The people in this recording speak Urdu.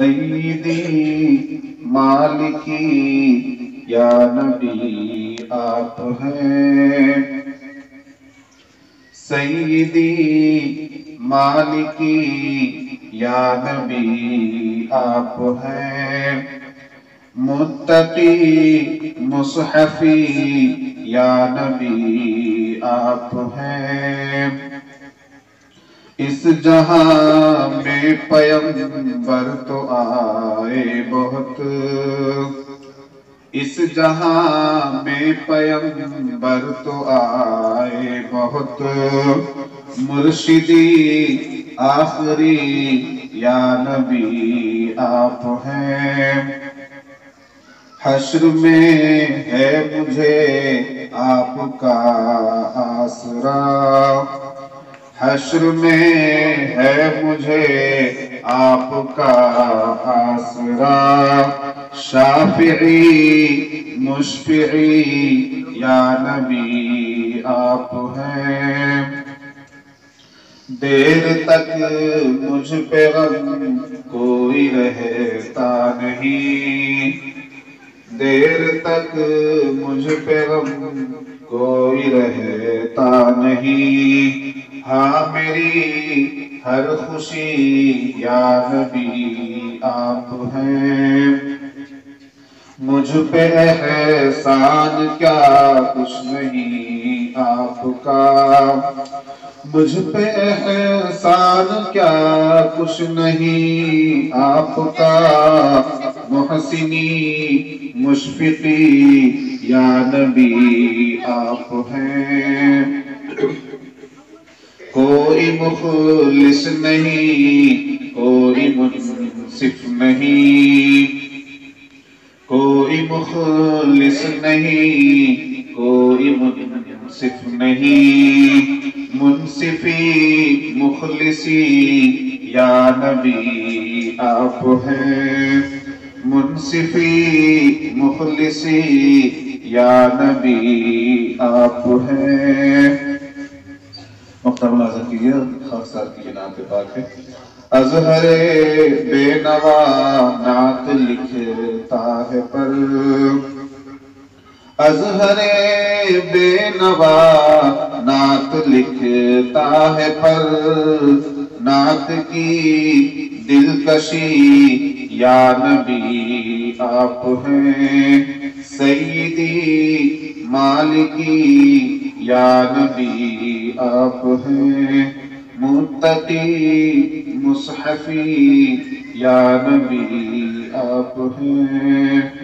سیدی مالکی یا نبی آپ ہیں، سیدی مالکی یا نبی آپ ہیں، متقی مصحفی یا نبی آپ ہیں، اس جہاں میں پیغمبر تو آئے بہت، اس جہاں میں پیغمبر تو آئے بہت، مرشدی آخری یا نبی آپ ہیں، حشر میں ہے مجھے آپ کا آسرا، حشر میں ہے مجھے آپ کا آسرا، شافعی مشفعی یا نبی آپ ہیں، دیر تک مجھ پہ غم کوئی رہتا نہیں، دیر تک مجھ پہ غم کوئی رہتا نہیں، ہاں میری ہر خوشی یا نبی آپ ہیں، مجھ پہ احسان کیا کچھ نہیں آپ کا، مجھ پہ احسان کیا کچھ نہیں آپ کا، محسنی مشفقی یا نبی آپ ہیں، کوئی مخلص نہیں کوئی منصف نہیں، کوئی مخلص نہیں کوئی منصف نہیں، منصفی مخلصی یا نبی آپ ہیں، منصفی مخلصی یا نبی آپ ہیں۔ محترم ناظرین کیجیے خاک سار کی جناب پہ پاک ہے، اظہر بے نوا نعت لکھتا ہے پر، اظہر بے نوا نعت لکھتا ہے پر، نعت کی دلکشی یا نبی آپ ہیں، سیدی مالکی یا نبی آپ ہیں، متقی مصحفی یا نبی آپ ہیں،